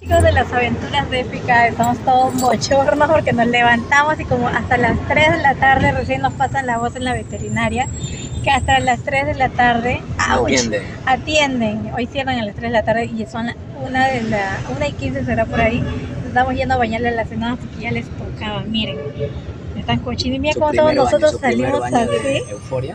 Chicos de las aventuras de Épica, estamos todos bochornos porque nos levantamos y como hasta las 3 de la tarde recién nos pasan la voz en la veterinaria que hasta las 3 de la tarde atienden. Hoy cierran a las 3 de la tarde y son 1:15 será por ahí. Estamos yendo a bañarle a las enanas porque ya les tocaba, miren. Están cochinos y mira cómo todos nosotros salimos así. Euforia.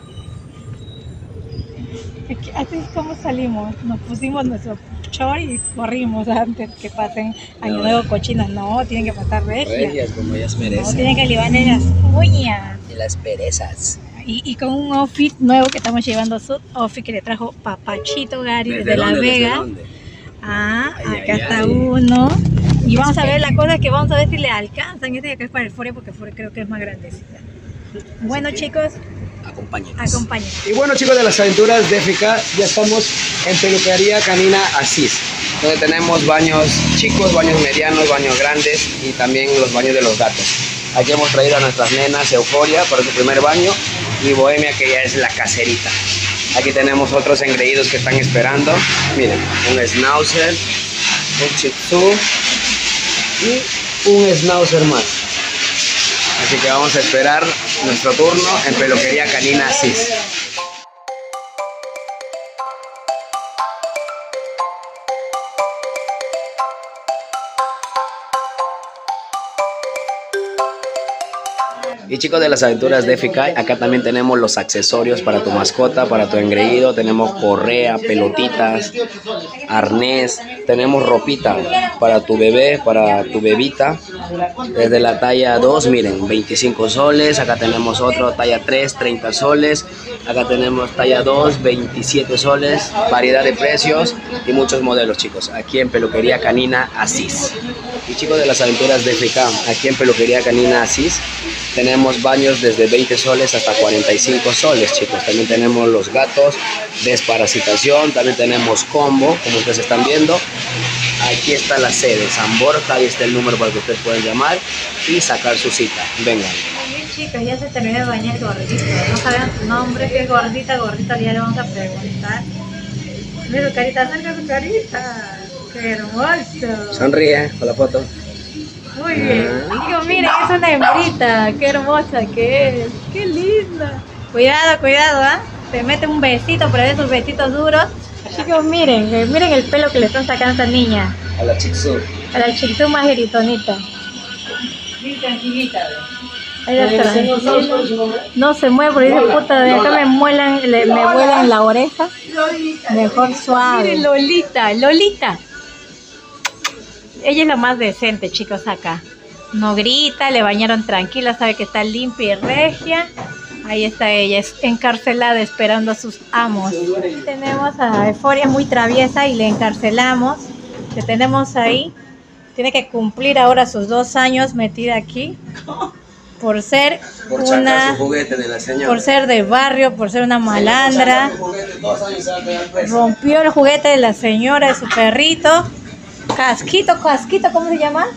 Así es como salimos, nos pusimos nuestro short y corrimos antes que pasen año nuevo cochinas. No, tienen que pasar regias como ellas merecen. No, tienen que libarle las uñas. Y las perezas. Y con un outfit nuevo que estamos llevando, su outfit que le trajo Papachito Gary desde La Vega. Acá está uno. Y vamos a ver, la cosa es que vamos a ver si le alcanzan. Este de acá es para el Euforia porque Euforia creo que es más grandecita. Bueno, chicos, acompáñenos. Y bueno, chicos de las aventuras de Épica, ya estamos en Peluquería Canina Asís, donde tenemos baños chicos, baños medianos, baños grandes y también los baños de los gatos. Aquí hemos traído a nuestras nenas Euforia para su primer baño y Bohemia, que ya es la caserita. Aquí tenemos otros engreídos que están esperando. Miren, un Schnauzer, un Shih Tzu y un Schnauzer más. Así que vamos a esperar nuestro turno en Peluquería Canina Asís. Y chicos de las aventuras de Épica, acá también tenemos los accesorios para tu mascota, para tu engreído. Tenemos correa, pelotitas, arnés, tenemos ropita para tu bebé, para tu bebita. Desde la talla 2, miren, 25 soles. Acá tenemos otro, talla 3, 30 soles. Acá tenemos talla 2, 27 soles. Variedad de precios y muchos modelos, chicos. Aquí en Peluquería Canina Asís. Y chicos de las aventuras de Épica, aquí en Peluquería Canina Asís tenemos baños desde 20 soles hasta 45 soles, chicos. También tenemos los gatos, desparasitación, también tenemos combo, como ustedes están viendo. Aquí está la sede, San Borja, ahí está el número para que ustedes puedan llamar y sacar su cita. Vengan. Muy bien, chicos, ya se terminó de bañar el gordito. No saben su nombre, que es gordita, ya le vamos a preguntar. Mira su carita, acerca su carita. Qué hermoso. Sonríe con la foto. Muy bien. Chicos, miren, es una hembrita. Qué hermosa que es. Qué linda. Cuidado, cuidado, ¿ah? Te mete un besito, pero de esos besitos duros. Chicos, miren el pelo que le están sacando a esta niña. A la Shih Tzu. A la Shih Tzu más geritonita. Bien tranquilita. Ahí está. No se mueve porque dice, puta, de acá me vuelan la oreja. Mejor suave. Miren, Lolita. Ella es la más decente, chicos, acá. No grita, le bañaron tranquila, sabe que está limpia y regia. Ahí está ella, es encarcelada esperando a sus amos. Aquí tenemos a Euforia, muy traviesa, y le encarcelamos. Que tenemos ahí. Tiene que cumplir ahora sus 2 años metida aquí. Por ser sacar su juguete de la señora. Por ser de barrio, por ser una malandra. Rompió el juguete de la señora, de su perrito. Casquito, ¿cómo se llama?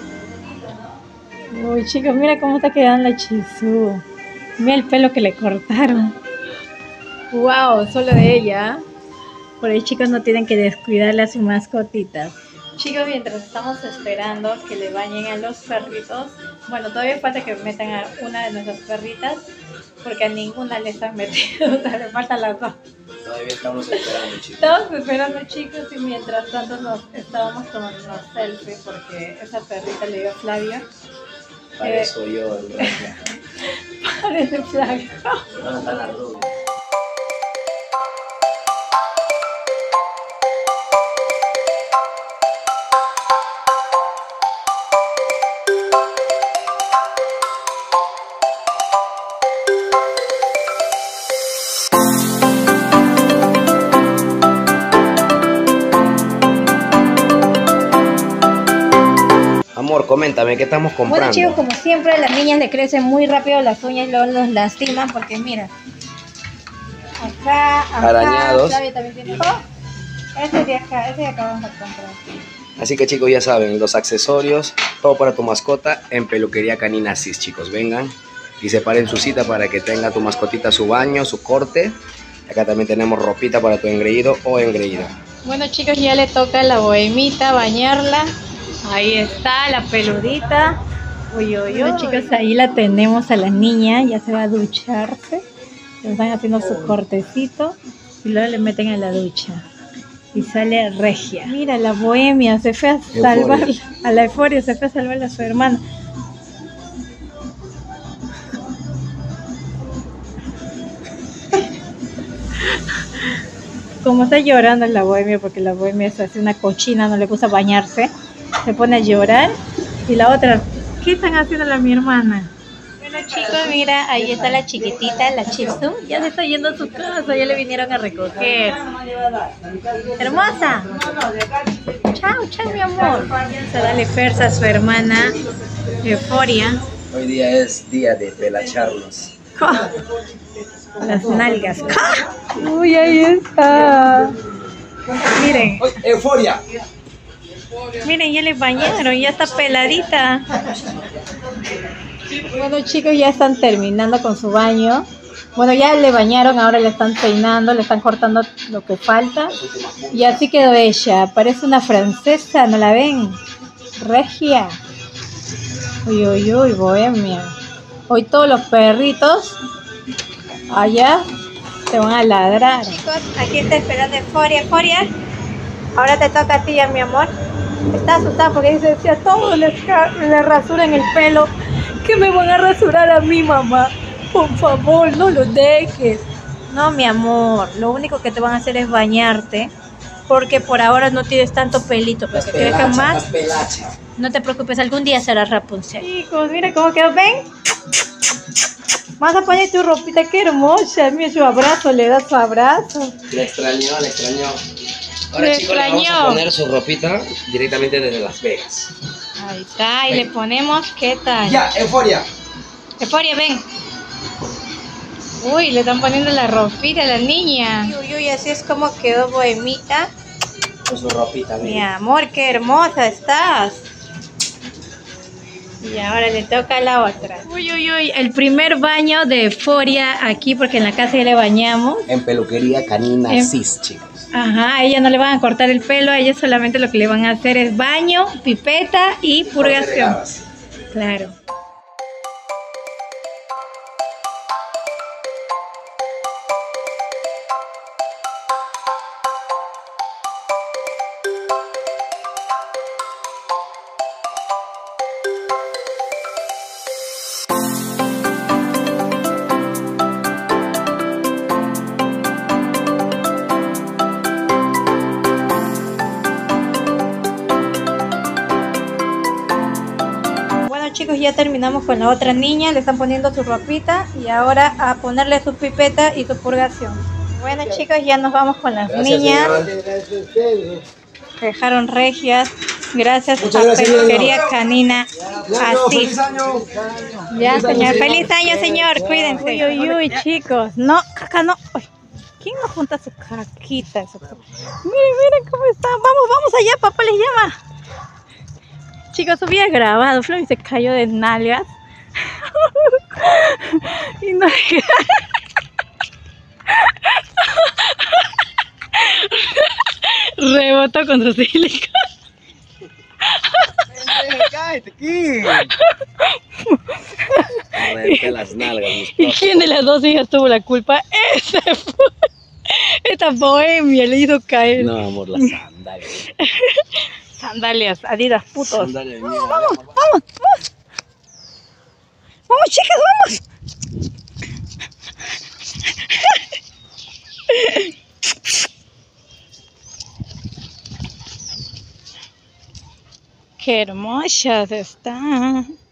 Uy, chicos, mira cómo está quedando la Shih Tzu. Mira el pelo que le cortaron. Wow, solo de ella. Por ahí, chicos, no tienen que descuidarle a sus mascotitas. Chicos, mientras estamos esperando que le bañen a los perritos, bueno, todavía falta que metan a una de nuestras perritas, porque a ninguna le están metiendo, o sea, le faltan las 2. Todavía estamos esperando, chicos. Estamos esperando, chicos, y mientras tanto nos estábamos tomando unos selfies, porque esa perrita le dio a Flavia. Parezco yo, en realidad. Parece Flavia. ¿Dónde está la rubia? Amor, coméntame, ¿qué estamos comprando? Bueno, chicos, como siempre, a las niñas le crecen muy rápido las uñas y luego los lastiman porque mira, acá, arañados. Flavia también tiene. Ese de acá vamos a comprar. Así que, chicos, ya saben, los accesorios, todo para tu mascota en Peluquería Canina Asís, chicos. Vengan y separen su cita para que tenga tu mascotita su baño, su corte. Acá también tenemos ropita para tu engreído o engreída. Bueno, chicos, ya le toca a la Bohemita bañarla. Ahí está la peludita. Uy, uy, uy. Bueno, chicos, ahí la tenemos a la niña. Ya se va a ducharse. Le están haciendo su cortecito y luego le meten a la ducha. Y sale regia. Mira, la bohemia se fue a salvar a la euforia, se fue a salvar a su hermana. Como está llorando la bohemia, porque la bohemia es así una cochina, no le gusta bañarse, se pone a llorar. Y la otra, ¿qué están haciendo mi hermana? Bueno, chicos, mira, ahí está la chiquitita, la Chipsu. Ya se está yendo a su casa, ya le vinieron a recoger. Hermosa. Chao, chao, mi amor. Se dale fuerza a su hermana Euforia. Hoy día es día de pelacharnos. Las nalgas. Uy, ahí está. Miren. Euforia. Miren, ya le bañaron, ya está peladita. Bueno, chicos, ya están terminando con su baño. Bueno, ya le bañaron, ahora le están peinando, le están cortando lo que falta. Y así quedó ella. Parece una francesa, ¿no la ven? Regia. Uy, uy, uy, bohemia. Hoy todos los perritos allá te van a ladrar. Chicos, aquí está esperando Euforia. Euforia, ahora te toca a ti, ya, mi amor. Está asustada porque dice, si a todos le rasuran el pelo, que me van a rasurar a mi mamá. Por favor, no lo dejes. No, mi amor, lo único que te van a hacer es bañarte, porque por ahora no tienes tanto pelito, pero que crezcan más. No te preocupes, algún día será Rapunzel. Chicos, mira cómo quedó, ven. Vas a poner tu ropita, qué hermosa. Mira su abrazo, le da su abrazo. Le extrañó, le extrañó. Ahora, chicos, le vamos a poner su ropita directamente desde Las Vegas. Ahí está, y ven. Le ponemos, ¿qué tal? Ya, Euforia. Euforia, ven. Uy, le están poniendo la ropita a la niña. Uy, uy, así es como quedó bohemita. Con su ropita, mi amor, qué hermosa estás. Y ahora le toca a la otra. Uy, uy, uy, el primer baño de Euforia aquí, porque en la casa ya le bañamos. En peluquería canina Cis, chicos. Ajá, a ella no le van a cortar el pelo, a ella solamente lo que le van a hacer es baño, pipeta y purgación. Claro. Chicos, ya terminamos con la otra niña, le están poniendo su ropita y ahora a ponerle su pipeta y su purgación. Bueno, chicos, ya nos vamos con las niñas. Dejaron regias. Gracias a Peluquería Canina Así. Ya, señor. Feliz año, señor. Cuídense. Uy, uy, uy, chicos. No, caca, no. Uy, ¿quién nos junta su caquita? Miren, miren cómo está. Vamos, vamos allá, papá les llama. Chicos, había grabado, Flavi se cayó de nalgas y no rebotó contra silicona. ¡Cállate aquí! Las nalgas, ¿y quién de las dos hijas tuvo la culpa? Ese fue. Esta bohemia le hizo caer. No, amor, las sandalias. Sandalias, Adidas, putos. Sandalias, vamos, vamos, vamos, vamos. Vamos, chicas, vamos. Qué hermosas están.